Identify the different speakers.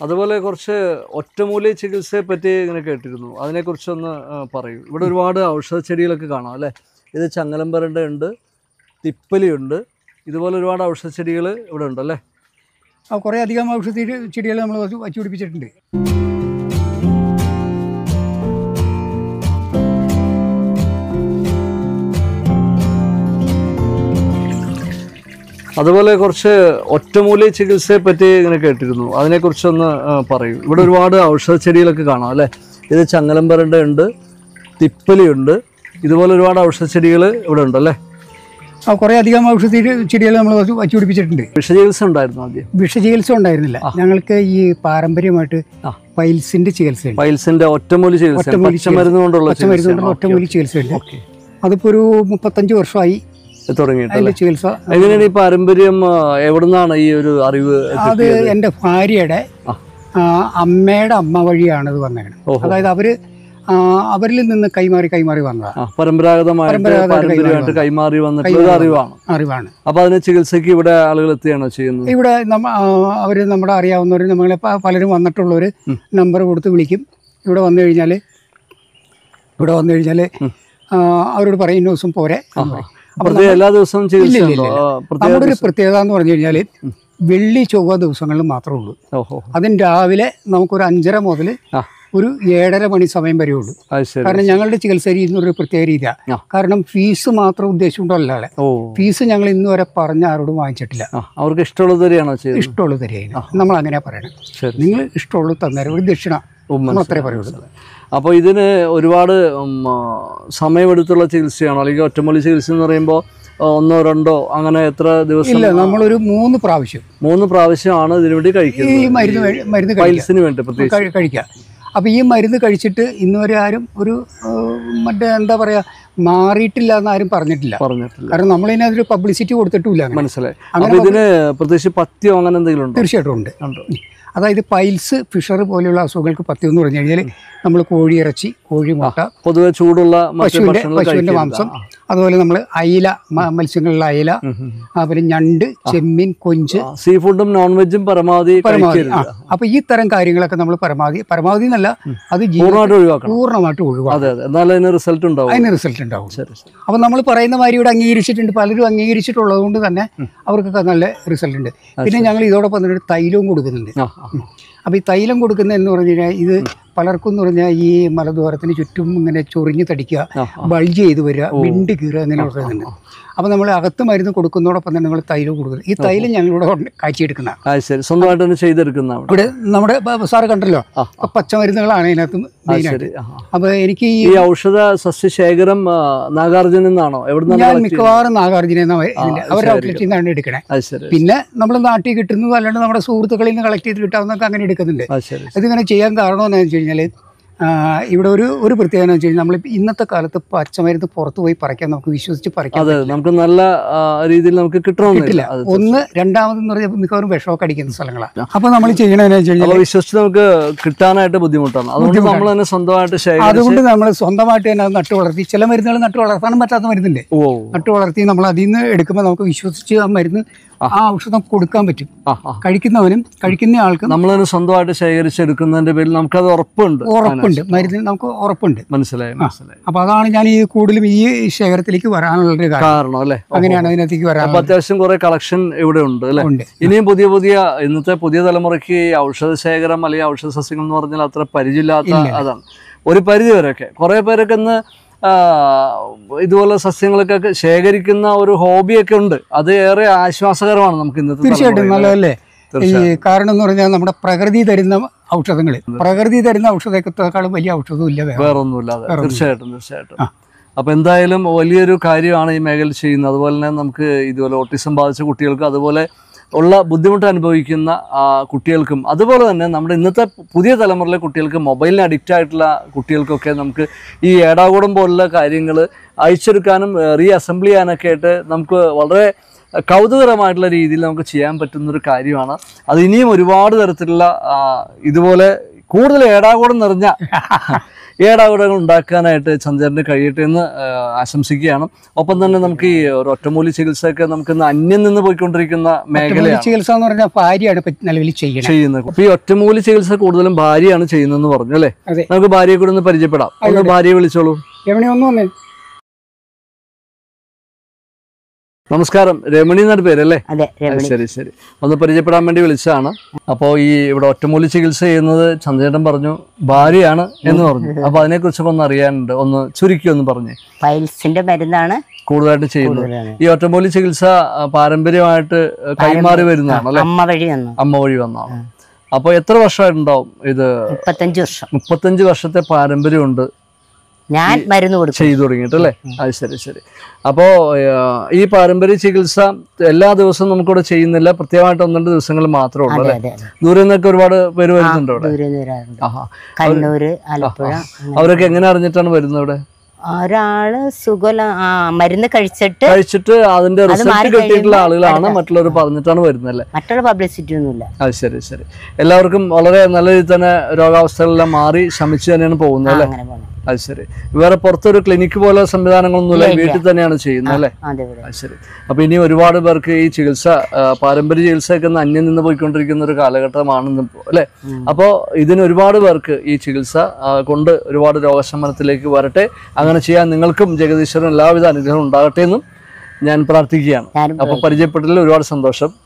Speaker 1: അതുപോലെ കുറച്ച് ഒറ്റമൂലി ചികിത്സയെ പറ്റി ഇങ്ങനെ കേട്ടിരുന്നു. അതിനെക്കുറിച്ചൊന്ന് പറയൂ. ഇവിടെ ഒരുപാട് ഔഷധ ചെടികളൊക്കെ കാണാം അല്ലേ? ഇത് ചങ്ങലംപരണ്ട ഉണ്ട്, തിപ്പലിയുണ്ട്, ഇതുപോലെ ഒരുപാട് ഔഷധ ചെടികൾ ഇവിടെ ഉണ്ടല്ലേ?
Speaker 2: കുറേ അധികം ഔഷധ ചെടികൾ നമ്മൾ വച്ചു പിടിപ്പിച്ചിട്ടുണ്ട്.
Speaker 1: അതുപോലെ കുറച്ച് ഒറ്റമൂലി ചികിത്സയെ പറ്റി ഇങ്ങനെ കേട്ടിരുന്നു. അതിനെക്കുറിച്ചൊന്ന് പറയൂ. ഇവിടെ ഒരുപാട് ഔഷധ ചെടികളൊക്കെ കാണാം അല്ലേ? ഇത് ചങ്ങലംപരണ്ട ഉണ്ട്, തിപ്പലിയുണ്ട്, ഇതുപോലെ ഒരുപാട് ഔഷധ ചെടികൾ ഇവിടെ ഉണ്ടല്ലേ?
Speaker 2: കുറേ അധികം ഔഷധ ചെടികൾ നമ്മൾ വച്ചു പിടിപ്പിച്ചിട്ടുണ്ട്.
Speaker 1: വിഷചികിത്സ ഉണ്ടായിരുന്നു ആദ്യം?
Speaker 2: വിഷചികിത്സ ഉണ്ടായിരുന്നില്ല. ഞങ്ങൾക്ക് ഈ പാരമ്പര്യമായിട്ട് പൈൽസിന്റെ ചികിത്സ,
Speaker 1: പൈൽസിന്റെ ഒറ്റമൂലി ചികിത്സ, പച്ചമരുന്ന് കൊണ്ടുള്ള
Speaker 2: ഒറ്റമൂലി ചികിത്സയുണ്ട്. അതിപ്പോ ഒരു 35 വർഷമായി
Speaker 1: തുടങ്ങിയിട്ട്
Speaker 2: ചികിത്സ.
Speaker 1: എങ്ങനെയാണ് ഈ പാരമ്പര്യം? എവിടുന്നാണ് ഈ ഒരു അറിവ്?
Speaker 2: അത് എൻ്റെ ഭാര്യയുടെ അമ്മയുടെ അമ്മ വഴിയാണ് ഇത് വന്നേക്കുന്നത്. അതായത് അവരിൽ നിന്ന് കൈമാറി വന്നതാണ്.
Speaker 1: പരമ്പരാഗതമായിട്ട് കൈമാറി വന്നിട്ടുള്ള അറിവാണ്. അപ്പൊ അതിന് ചികിത്സക്ക് ഇവിടെ ആളുകൾ എത്തിയാണോ ചെയ്യുന്നത്?
Speaker 2: ഇവിടെ അവര് നമ്മുടെ അറിയാവുന്നവർ, നമ്മളെ പലരും വന്നിട്ടുള്ളവര് നമ്പർ കൊടുത്ത് വിളിക്കും. ഇവിടെ വന്നു കഴിഞ്ഞാല് അവരോട് പറയും ഇന്ന ദിവസം പോരെ.
Speaker 1: എല്ലാ ദിവസവും
Speaker 2: നമ്മുടെ ഒരു പ്രത്യേകത എന്ന് പറഞ്ഞു കഴിഞ്ഞാല് വെള്ളി ചൊവ്വ ദിവസങ്ങളിൽ മാത്രമേ ഉള്ളൂ. അതിന് രാവിലെ നമുക്കൊരു 5:30 മുതൽ ഒരു 7:30 മണി സമയം വരെ ഉള്ളൂ. കാരണം ഞങ്ങളുടെ ചികിത്സ രീതി എന്നൊരു പ്രത്യേക രീതിയാണ്. കാരണം ഫീസ് മാത്രം ഉദ്ദേശിച്ചുകൊണ്ടല്ലാതെ ഫീസ് ഞങ്ങൾ ഇന്ന് വരെ പറഞ്ഞ ആരോടും വാങ്ങിച്ചിട്ടില്ല.
Speaker 1: അവർക്ക് ഇഷ്ടമുള്ളത് തന്നെയാണോ?
Speaker 2: ഇഷ്ടമുള്ളത് തരികയാണ്. നമ്മൾ അങ്ങനെ പറയണം. നിങ്ങൾ ഇഷ്ടമുള്ളത് തന്നേരം ഒരു ദക്ഷിണ അത്രേ പറയുള്ളൂ.
Speaker 1: അപ്പോൾ ഇതിന് ഒരുപാട് സമയമെടുത്തുള്ള ചികിത്സയാണോ? അല്ലെങ്കിൽ ഒറ്റമൂലി ചികിത്സ എന്ന് പറയുമ്പോൾ 1 or 2 അങ്ങനെ എത്ര ദിവസം?
Speaker 2: ഇല്ല, നമ്മളൊരു 3
Speaker 1: പ്രാവശ്യമാണ് ഇതിനു വേണ്ടി കഴിക്കുന്നത്.
Speaker 2: ഈ മരുന്ന്
Speaker 1: പൈൽസിന് വേണ്ടി
Speaker 2: കഴിക്കാം. അപ്പോൾ ഈ മരുന്ന് കഴിച്ചിട്ട് ഇന്നുവരെ ആരും ഒരു മറ്റേ എന്താ പറയുക മാറിയിട്ടില്ല എന്ന് ആരും പറഞ്ഞിട്ടില്ല. കാരണം നമ്മളതിനൊരു പബ്ലിസിറ്റി കൊടുത്തിട്ടില്ല.
Speaker 1: മനസ്സിലായി. ഇതിന് പ്രത്യേകിച്ച് പഥ്യം അങ്ങനെ എന്തെങ്കിലും ഉണ്ടോ?
Speaker 2: തീർച്ചയായിട്ടും ഉണ്ട്. അതായത് പൈൽസ്, ഫിഷർ പോലെയുള്ള അസുഖങ്ങൾക്ക് പഥ്യം എന്ന് പറഞ്ഞു കഴിഞ്ഞാൽ നമ്മൾ കോഴിയിറച്ചി, കോഴിമുട്ട,
Speaker 1: പൊതുവെ ചൂടുള്ള
Speaker 2: പശുവിൻ്റെ മാംസം, അതുപോലെ നമ്മൾ അയില, മത്സ്യങ്ങളിലെ അയില, അതുപോലെ ഞണ്ട്, ചെമ്മീൻ, കൊഞ്ച്,
Speaker 1: സീ ഫുഡും നോൺ വെജും പരമാവധി.
Speaker 2: അപ്പൊ ഈ തരം കാര്യങ്ങളൊക്കെ നമ്മൾ പരമാവധി എന്നല്ല, അത് പൂർണ്ണമായിട്ട് ഒഴിവാക്കും.
Speaker 1: അതിന് റിസൾട്ട്
Speaker 2: ഉണ്ടാവും. അപ്പൊ നമ്മൾ പറയുന്ന മാതിരി ഇവിടെ അംഗീകരിച്ചിട്ടുണ്ട്, പലരും അംഗീകരിച്ചിട്ടുള്ളത് കൊണ്ട് തന്നെ അവർക്കൊക്കെ നല്ല റിസൾട്ട് ഉണ്ട്. പിന്നെ ഞങ്ങൾ ഇതോടൊപ്പം തന്നെ ഒരു തൈലവും കൊടുക്കുന്നുണ്ട്. അപ്പോൾ ഈ തൈലം കൊടുക്കുന്നതെന്ന് പറഞ്ഞു കഴിഞ്ഞാൽ ഇത് പലർക്കും എന്ന് പറഞ്ഞാൽ ഈ മലദ്വാരത്തിന് ചുറ്റും ഇങ്ങനെ ചൊറിഞ്ഞ് തടിക്കുക, ബൾജ് ചെയ്ത് വരിക, വിണ്ട് കീറുക, അങ്ങനെ പറയുന്നുണ്ട്. അപ്പോൾ നമ്മൾ അകത്ത് മരുന്ന് കൊടുക്കുന്നതോടൊപ്പം തന്നെ നമ്മൾ തൈലം കൊടുക്കുന്നത്. ഈ തൈലം ഞങ്ങളിവിടെ കാഴ്ചയെടുക്കുന്ന ഇവിടെ നമ്മുടെ സാറ് കണ്ടല്ലോ, പച്ചമരുന്നുകളാണ് ഇതിനകത്ത് മെയിനായിട്ട്. അപ്പോൾ എനിക്ക് ഈ
Speaker 1: ഔഷധ സസ്യശേഖരം നാഗാർജുന എന്നാണോ?
Speaker 2: ഞാൻ മിക്കവാറും നാഗാർജുന അവരുടെ ഔട്ട്ലെറ്റിൽ നിന്നാണ് എടുക്കണേ. പിന്നെ നമ്മൾ നാട്ടിൽ കിട്ടുന്നത് അല്ലാണ്ട് നമ്മുടെ സുഹൃത്തുക്കളിൽ നിന്ന് കളക്ട് ചെയ്ത് കിട്ടാവുന്നതൊക്കെ അങ്ങനെ എടുക്കുന്നുണ്ട്. ഇതിങ്ങനെ ചെയ്യാൻ കാരണം എന്താണെന്ന് വെച്ച് കഴിഞ്ഞാൽ ഇവിടെ ഒരു പ്രത്യേകത എന്ന് വെച്ച് കഴിഞ്ഞാൽ നമ്മൾ ഇന്നത്തെ കാലത്ത് പച്ചമരുന്ന് പുറത്ത് പോയി പറിക്കാൻ നമുക്ക് വിശ്വസിച്ച് പറിക്കാം.
Speaker 1: നമുക്ക് നല്ല രീതിയിൽ നമുക്ക് കിട്ടില്ല.
Speaker 2: ഒന്ന്, രണ്ടാമതെന്ന് പറഞ്ഞാൽ മിക്കവാറും വിഷമൊക്കെ അടിക്കുന്ന സ്ഥലങ്ങളാണ്. അപ്പൊ നമ്മൾ ചെയ്യണമെന്ന് വെച്ച് കഴിഞ്ഞാൽ
Speaker 1: വിശ്വസിച്ച് നമുക്ക് കിട്ടാനായിട്ട് ബുദ്ധിമുട്ടാണ്. അതുകൊണ്ട് നമ്മൾ തന്നെ
Speaker 2: സ്വന്തമായിട്ട് തന്നെ നട്ടു വളർത്തി, ചില മരുന്നുകൾ നട്ടു വളർത്താനും പറ്റാത്ത മരുന്നില്ലേ, നട്ടു വളർത്തി നമ്മൾ അതിൽ നിന്ന് എടുക്കുമ്പോൾ നമുക്ക് വിശ്വസിച്ച് ആ മരുന്ന്, ആ ഔഷധം കൊടുക്കാൻ പറ്റും. കഴിക്കുന്നവനും കഴിക്കുന്ന ആൾക്കും
Speaker 1: നമ്മൾ തന്നെ സ്വന്തമായിട്ട് ശേഖരിച്ചെടുക്കുന്നതിന്റെ പേരിൽ നമുക്കത് ഉറപ്പുണ്ട്.
Speaker 2: മരുന്നിൽ നമുക്ക് ഉറപ്പുണ്ട്.
Speaker 1: മനസ്സിലായി.
Speaker 2: അപ്പൊ അതാണ് ഞാൻ ഈ കൂടുതലും ഈ ശേഖരത്തിലേക്ക് വരാനുള്ള കാരണം അല്ലേ? അങ്ങനെയാണ് അതിനകത്തേക്ക് വരാൻ.
Speaker 1: അത്യാവശ്യം കുറെ കളക്ഷൻ ഇവിടെ ഉണ്ട് അല്ലെ? ഇനിയും ഇന്നത്തെ പുതിയ തലമുറയ്ക്ക് ഔഷധ ശേഖരം അല്ലെങ്കിൽ ഔഷധ സസ്യങ്ങൾ എന്ന് പറഞ്ഞാൽ അത്ര പരിചയമില്ലാത്ത അതാണ്. ഒരു പരിധി വരെയൊക്കെ കുറെ പേരൊക്കെ ഇന്ന് ഇതുപോലെ സസ്യങ്ങളൊക്കെ ശേഖരിക്കുന്ന ഒരു ഹോബിയൊക്കെ ഉണ്ട്. അത് ഏറെ ആശ്വാസകരമാണ് നമുക്ക് ഇന്നത്തെ.
Speaker 2: തീർച്ചയായിട്ടും നല്ലതല്ലേ? ഈ കാരണം എന്ന് പറഞ്ഞാൽ നമ്മുടെ പ്രകൃതി തരുന്ന ഔഷധത്തെക്കാളും വലിയ ഔഷധവും ഇല്ല,
Speaker 1: വേറൊന്നുമില്ല. തീർച്ചയായിട്ടും. അപ്പൊ എന്തായാലും വലിയൊരു കാര്യമാണ് ഈ മേഖല ചെയ്യുന്നത്. അതുപോലെ തന്നെ നമുക്ക് ഇതുപോലെ ഓട്ടിസം ബാധിച്ച കുട്ടികൾക്ക്, അതുപോലെ ഉള്ള ബുദ്ധിമുട്ട് അനുഭവിക്കുന്ന കുട്ടികൾക്കും, അതുപോലെ തന്നെ നമ്മുടെ ഇന്നത്തെ പുതിയ തലമുറയിലെ കുട്ടികൾക്ക്, മൊബൈലിന് അഡിക്റ്റ് ആയിട്ടുള്ള കുട്ടികൾക്കൊക്കെ നമുക്ക് ഈ ഏടാകൂടം പോലുള്ള കാര്യങ്ങൾ അയച്ചെടുക്കാനും റീഅസംബിൾ ചെയ്യാനൊക്കെ ആയിട്ട് നമുക്ക് വളരെ കൗതുകരമായിട്ടുള്ള രീതിയിൽ നമുക്ക് ചെയ്യാൻ പറ്റുന്നൊരു കാര്യമാണ്. അത് ഇനിയും ഒരുപാട് തരത്തിലുള്ള ഇതുപോലെ കൂടുതൽ ഏടാകൂടം നിറഞ്ഞ ഏടാകുടങ്ങൾ ഉണ്ടാക്കാനായിട്ട് ചന്ദ്രന് കഴിയട്ടെ എന്ന് ആശംസിക്കുകയാണ്. ഒപ്പം തന്നെ നമുക്ക് ഈ ഒരു ഒറ്റമൂലി ചികിത്സയൊക്കെ നമുക്ക് അന്യം നിന്ന് പോയിക്കൊണ്ടിരിക്കുന്ന മേഖലയാണ്.
Speaker 2: ചികിത്സ എന്ന് പറഞ്ഞാൽ ഭാര്യയാണ് നിലവിൽ
Speaker 1: ചെയ്യുന്നത്. അപ്പൊ ഈ ഒറ്റമൂലി ചികിത്സ കൂടുതലും ഭാര്യയാണ് ചെയ്യുന്നതെന്ന് പറഞ്ഞു അല്ലേ? നമുക്ക് ഭാര്യയെ കൂടെ ഒന്ന് പരിചയപ്പെടാം. ഒന്ന് ഭാര്യയെ വിളിച്ചോളൂ. നമസ്കാരം, രമണി എന്നൊരു പേരല്ലേ? ശരി ശരി, ഒന്ന് പരിചയപ്പെടാൻ വേണ്ടി വിളിച്ചതാണ്. അപ്പോൾ ഈ ഇവിടെ ഒറ്റമൂലി ചികിത്സ ചെയ്യുന്നത് ചന്ദ്രേട്ടൻ പറഞ്ഞു ഭാര്യയാണ് എന്ന് പറഞ്ഞു. അപ്പൊ അതിനെ കുറിച്ചൊക്കെ ഒന്ന് അറിയാനുണ്ട്, ഒന്ന് ചുരുക്കി ഒന്ന് പറഞ്ഞേ.
Speaker 3: പൈൽസിന്റെ മരുന്നാണ്
Speaker 1: കൂടുതലായിട്ട് ചെയ്യുന്നത്. ഈ ഒറ്റമൂലി ചികിത്സ പാരമ്പര്യമായിട്ട് കൈമാറി വരുന്നതാണ് അല്ലെ? അമ്മ വഴി വന്നതാണ്. അപ്പൊ എത്ര വർഷമായിട്ടുണ്ടാവും ഇത്? 35 വർഷത്തെ പാരമ്പര്യമുണ്ട്
Speaker 3: ഞാൻ മരുന്ന്
Speaker 1: ചെയ്തു തുടങ്ങിയിട്ടല്ലേ? അത് ശരി ശരി. അപ്പോ ഈ പാരമ്പര്യ ചികിത്സ എല്ലാ ദിവസവും നമുക്കിവിടെ ചെയ്യുന്നില്ല, പ്രത്യേകമായിട്ട് 1-2 ദിവസങ്ങൾ മാത്രമേ ഉള്ളൂ അല്ലേ? ദൂരെ നിന്നൊക്കെ ഒരുപാട് പേര് വരുന്നുണ്ടോ ഇവിടെ? അവരൊക്കെ എങ്ങനെ അറിഞ്ഞിട്ടാണ് വരുന്നത് ഇവിടെ?
Speaker 3: ഒരാള് മരുന്ന് കഴിച്ചിട്ട്
Speaker 1: അതിന്റെ റിസൾട്ട് കിട്ടിയിട്ടുള്ള ആളുകളാണ് മറ്റുള്ളവർ പറഞ്ഞിട്ടാണ് വരുന്നല്ലേ?
Speaker 3: മറ്റുള്ള പബ്ലിസിറ്റി ഒന്നുമില്ല.
Speaker 1: അത് ശരി ശരി. എല്ലാവർക്കും വളരെ നല്ല രീതിയിൽ തന്നെ രോഗാവസ്ഥകളെല്ലാം മാറി ശമിച്ചു തന്നെയാണ് പോകുന്നത് അല്ലേ? അത് ശരി. വേറെ പുറത്തൊരു ക്ലിനിക്ക് പോലെ സംവിധാനങ്ങളൊന്നുമില്ല, വീട്ടിൽ തന്നെയാണ് ചെയ്യുന്നത് അല്ലേ? അത് ശരി. അപ്പൊ ഇനി ഒരുപാട് പേർക്ക് ഈ ചികിത്സ പാരമ്പര്യ ചികിത്സയൊക്കെ അന്യം നിന്ന് പോയിക്കൊണ്ടിരിക്കുന്ന ഒരു കാലഘട്ടമാണെന്ന് അല്ലെ? അപ്പോ ഇതിന് ഒരുപാട് പേർക്ക് ഈ ചികിത്സ കൊണ്ട് ഒരുപാട് രോഗശമനത്തിലേക്ക് വരട്ടെ. അങ്ങനെ ചെയ്യാൻ നിങ്ങൾക്കും ജഗദീശ്വരൻ എല്ലാവിധ അനുഗ്രഹം ഉണ്ടാകട്ടെ എന്നും ഞാൻ പ്രാർത്ഥിക്കുകയാണ്. അപ്പൊ പരിചയപ്പെട്ടതിൽ ഒരുപാട് സന്തോഷം.